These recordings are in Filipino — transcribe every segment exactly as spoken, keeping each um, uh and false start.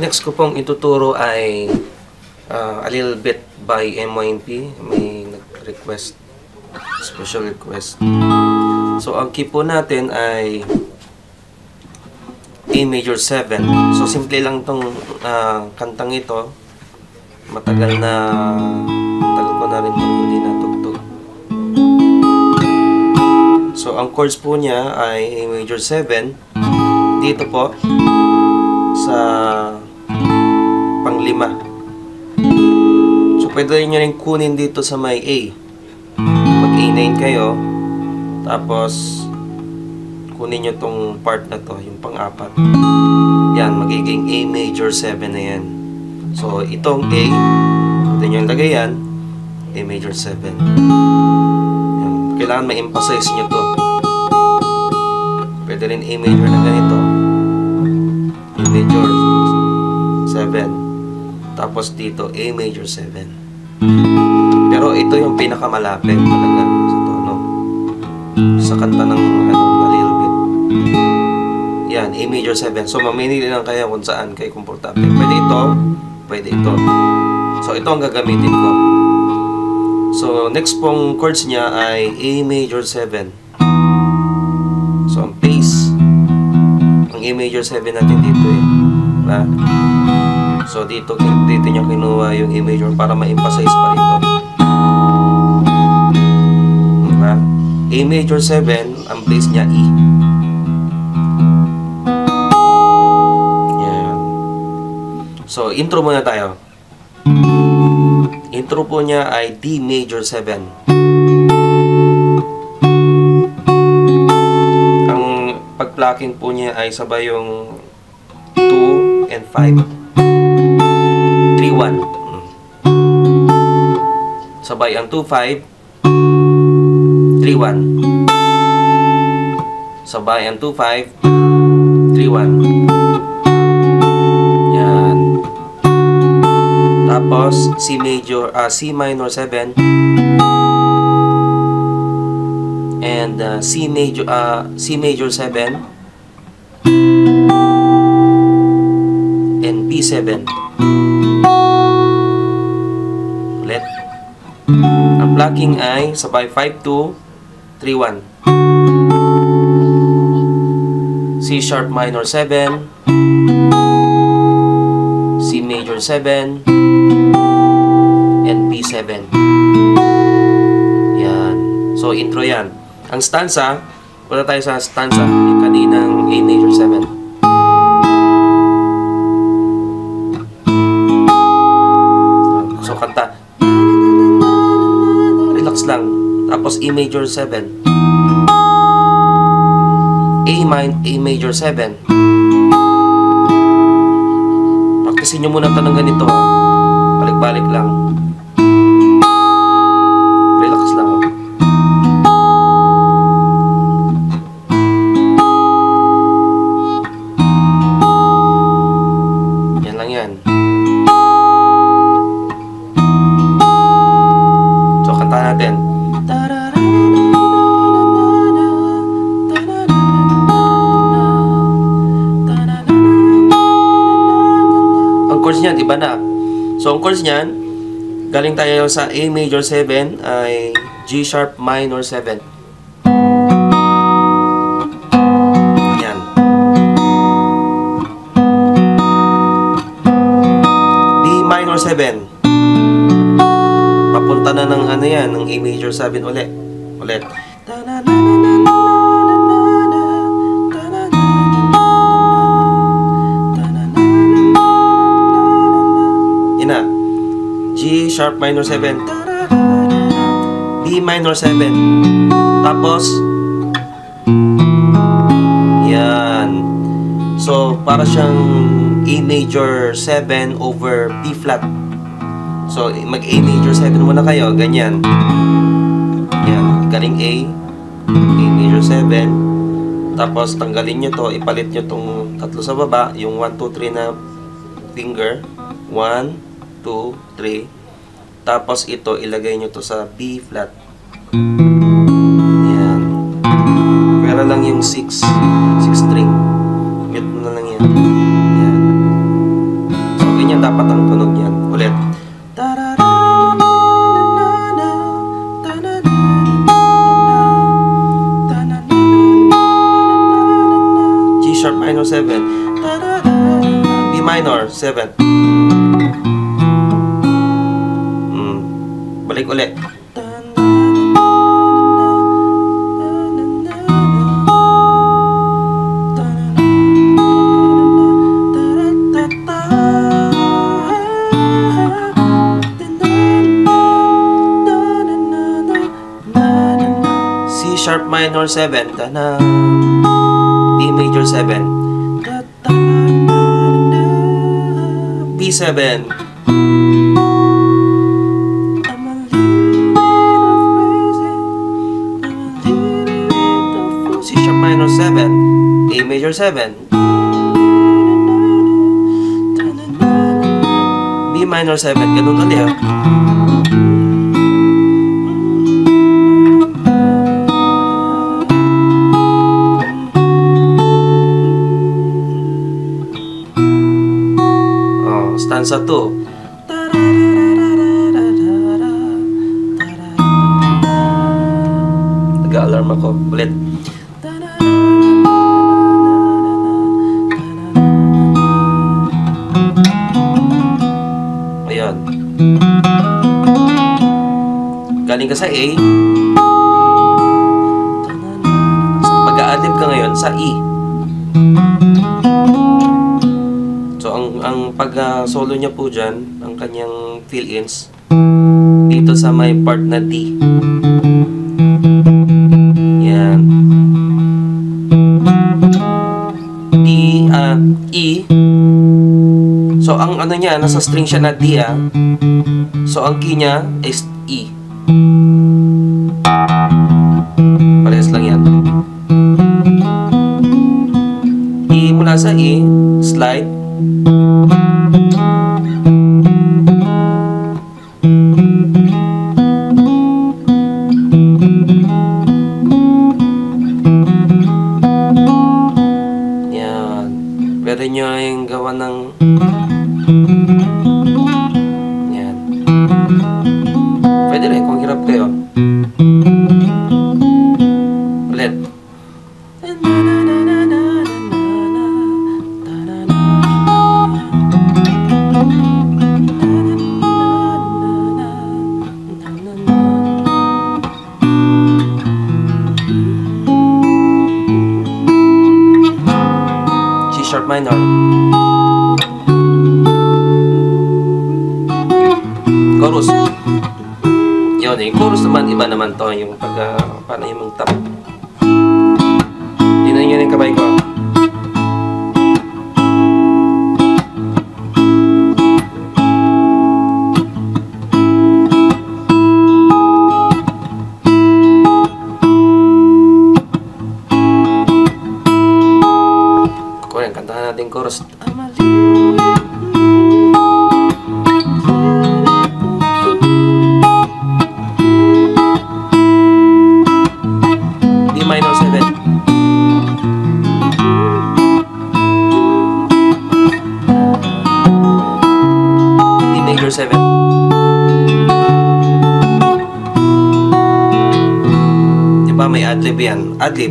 next ko pong ituturo ay uh, a little bit by M Y N P. May nag-request, special request. So, ang key po natin ay A major seven. So, simple lang tong uh, kantang ito. Matagal na, matagal ko na rin itong hindi natugtog. So, ang chords po niya ay A major seven. Dito po, sa panglima. So, pwede rin nyo rin kunin dito sa may A. Mag A nine kayo. Tapos, kunin nyo tong part na to, yung pang-apat. Yan, magiging A major seven na yan. So, itong A, pwede nyo lagay yan, A major seven. Yan. Kailangan ma-emphasize nyo to. Pwede rin A major na ganito. A major seven. Tapos dito, A major seven. Pero ito yung pinakamalapit talaga sa tono. Sa kanta ng ano, a little bit. Yan, A major seven. So, mamili lang kayo kung saan kayo komportable. Pwede ito, pwede ito. So, ito ang gagamitin ko. So, next pong chords niya ay A major seven. So, ang pace, ang A major seven natin dito eh. Diba? So, dito, dito niya kinuha yung A major para ma-emphasize pa rin ito. Diba? A major seven, ang pace niya E. Yan. So, intro muna tayo. Intro po niya ay D major seven. Pag-plucking po niya ay sabay yung two and five. three one. Sabay ang two five, three one. Sabay ang two five, three one. Yan. Tapos C major, uh, C minor seven. And uh, C major uh, C major seven and B seven. Ulit. Ang plucking ay sabay five two, three one. C sharp minor seven, C major seven, and B seven. Yan. So intro yan. Ang stanza, wala tayo sa stanza, yung kaninang A major seven. So, kanta. Relax lang. Tapos A major seven. A min A major seven. Praktisin nyo muna ito ng ganito. Balik-balik lang. Relax lang. Natin. Ang chords niyan, iba na. So, ang chords niyan, galing tayo sa A major seven ay G sharp minor seven. Yan. B minor seven. Papunta na ng ano yan, ng A major seven ulit. Ulit. Ina. G sharp minor seven. B minor seven. Tapos yan. So, para siyang A major seven over B flat. So, mag-A major seven muna kayo. Ganyan. Yan. Galing A. A major seven. Tapos, tanggalin nyo to. Ipalit nyo tong tatlo sa baba. Yung one, two, three na finger. one, two, three. Tapos, ito, ilagay nyo to sa B flat. Yan. Pera lang yung six. six string. Mute na lang yan. Yan. dapat ang tunog niyan. Ulit. G sharp minor seven. B minor seven. Hmm. Balik ulit. Sharp minor seven, tana. B major seven, B seven, C sharp minor seven, A major seven, B minor seven, ganun ulit. Stanza two. Nag-alarm ako. Ulit. Ayan. Galing ka sa A. Mag-a-adlib ka ngayon sa E. So, ang, ang pag-solo uh, niya po dyan, ang kanyang fill-ins, dito sa may part na D. Yan. D, uh, E. So, ang ano niya, nasa string siya na D, ah. So, ang key niya is E. Parehas lang yan. E mula sa E, slide. Yan. Pwede nyo yung gawa ng yan. Pwede rin kung hirap kayo. Ulit. Sharp minor. Chorus. Yun, yung chorus naman, iba naman to. Yung pag, uh, paano yung tap. Tingnan nyo yung kamay ko. Kantahan natin chorus. D minor seven. D major seven. Diba may adlib yan? Adlib.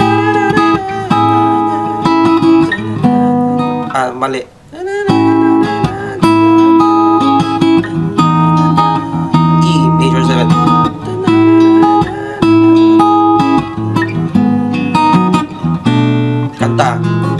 Ah, mali. E major seven. Kanta.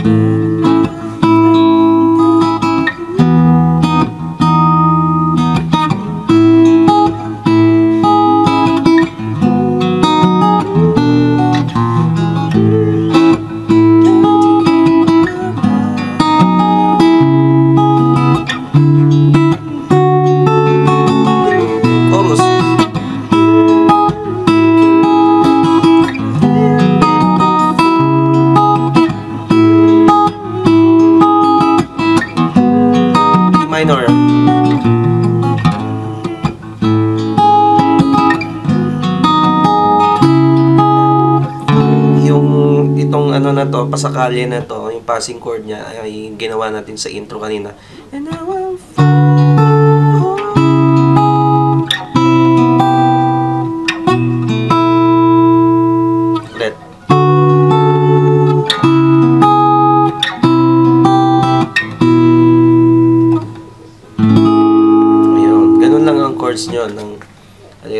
Minor. Yung itong ano na to, pasakali na to, yung passing chord niya ay ginawa natin sa intro kanina. And now I'm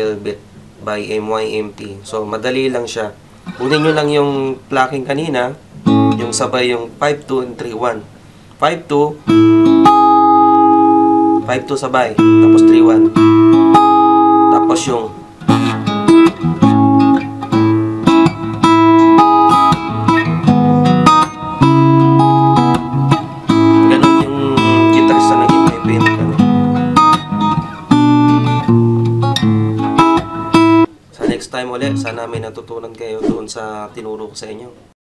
Elbit by M Y M T. So, madali lang siya. Kunin nyo lang yung plucking kanina, yung sabay yung five two and three one. five two, five two sabay, tapos three one. Tapos yung ganun yung gitarista na nag-invent ano. Sa next time ulit, sana may natutunan kayo doon sa tinuro ko sa inyo.